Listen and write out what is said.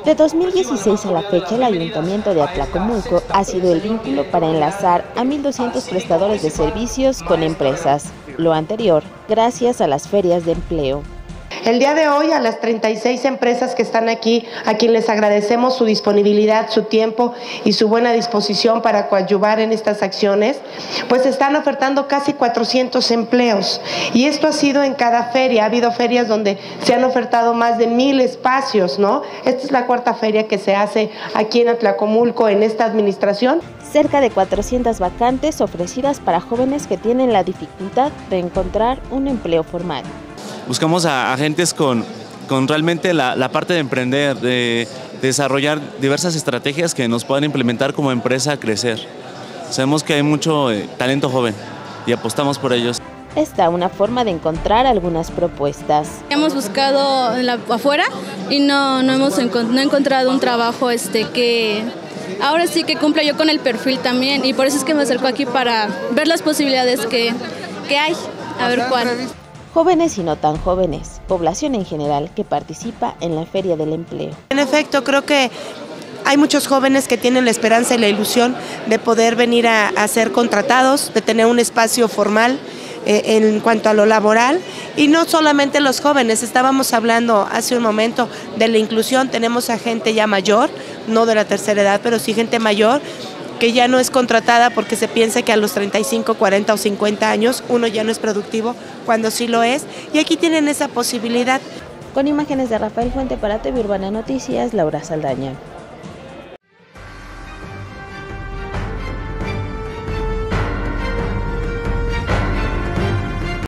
De 2016 a la fecha, el Ayuntamiento de Atlacomulco ha sido el vínculo para enlazar a 1.200 prestadores de servicios con empresas. Lo anterior, gracias a las ferias de empleo. El día de hoy a las 36 empresas que están aquí, a quien les agradecemos su disponibilidad, su tiempo y su buena disposición para coadyuvar en estas acciones, pues están ofertando casi 400 empleos. Y esto ha sido en cada feria. Ha habido ferias donde se han ofertado más de 1,000 espacios, ¿no? Esta es la cuarta feria que se hace aquí en Atlacomulco en esta administración. Cerca de 400 vacantes ofrecidas para jóvenes que tienen la dificultad de encontrar un empleo formal. Buscamos a agentes con realmente la parte de emprender, de desarrollar diversas estrategias que nos puedan implementar como empresa a crecer. Sabemos que hay mucho talento joven y apostamos por ellos. Esta una forma de encontrar algunas propuestas. Hemos buscado afuera y no he encontrado un trabajo que ahora sí que cumpla yo con el perfil también, y por eso es que me acerco aquí para ver las posibilidades que hay, a ver cuál. Jóvenes y no tan jóvenes, población en general que participa en la Feria del Empleo. En efecto, creo que hay muchos jóvenes que tienen la esperanza y la ilusión de poder venir a ser contratados, de tener un espacio formal en cuanto a lo laboral, y no solamente los jóvenes. Estábamos hablando hace un momento de la inclusión. Tenemos a gente ya mayor, no de la tercera edad, pero sí gente mayor que ya no es contratada porque se piensa que a los 35, 40 o 50 años uno ya no es productivo, cuando sí lo es, y aquí tienen esa posibilidad. Con imágenes de Rafael Fuente para TV Urbana Noticias, Laura Saldaña.